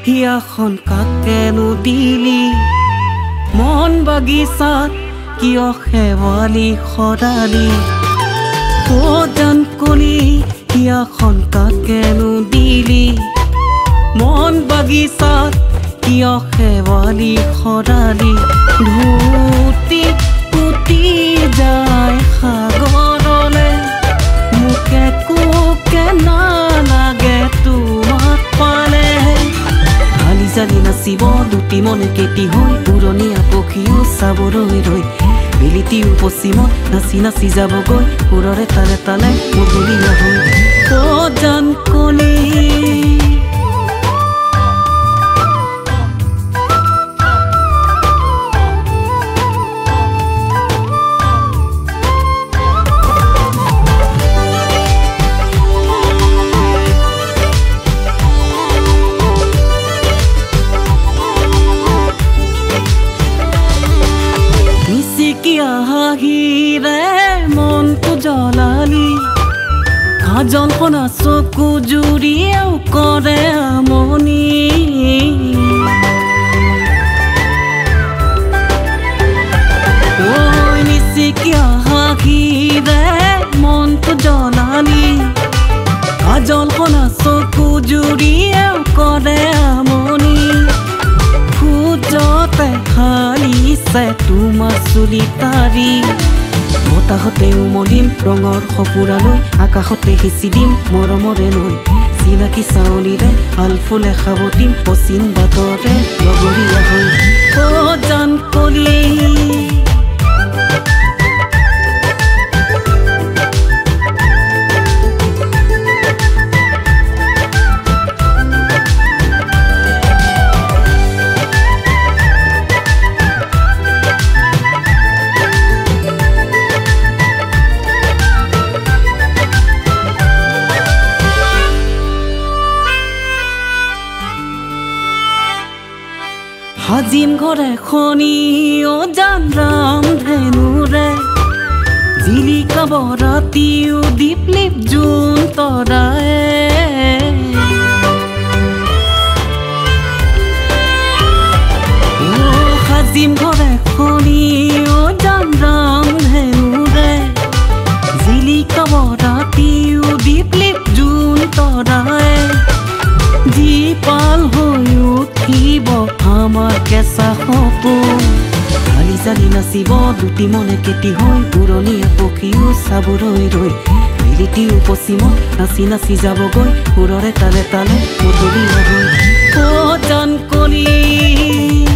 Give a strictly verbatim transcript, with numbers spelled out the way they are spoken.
হিয়াখন কাকেনো দিলি মন বাগিচাত কিয় শেৱালি সদালি জান কলি হিয়াখন কাকেনো দিলি মন বাগিচাত কিয় শেৱালি সদালি ধুতি পুতি যায় সাগৰলে মোকে কোকে নালাগে তোমাক পালে হালি জালি নাচিব দুটি মনে কেতি হৈ পুৰণীয়া পক্ষীও চাবলৈ ৰৈ বেলিটিও পশ্চিমত নাচি নাচি যাবগৈ সুৰৰে তালে তালে মুকলিয়া হৈ অ' জান কলি হাঁহিৰে মনটো জ্বলালি কাজন কণা চকু জুৰিয়েও কৰে আমনি ঐ নিচিকিয়া হাঁহিৰে মনটো জ্বলালি কাজন কণা চকু জুৰিয়েও কৰে আমনি খুজতে হালিছে তোমাৰ চুলি তাৰি বতাহতে উমলিম ৰঙৰ সপুৰালৈ আকাশতে সিঁচি দিম মৰমৰে লৈ চিনাকি চাউলিৰে হাল ফুলে খাবতিম পশ্চিম বাটৰে লগৰীয়া হৈ অ' জান কলি হাজিম ঘৰে খনি অ' জান ৰাম ধেনুৰে জিলিকাব ৰাতিও দীপলিপ জোন তৰায়ে অ' হাজিম ঘৰে খনি অ' জান ৰাম ধেনুৰে জিলিকাব ৰাতিও দীপলিপ জোন তৰায়ে জীপাল হৈ উঠিব আমাৰ কেঁচা সপোন হালি জালি নাচিব দুটি মনে কেতি হৈ পুৰণীয়া পক্ষীও চাবলৈ ৰৈ বেলিটিও পশ্চিমত নাচি নাচি যাবগৈ সুৰৰে তালে তালে মুকলিয়া হৈ অ' জান কলি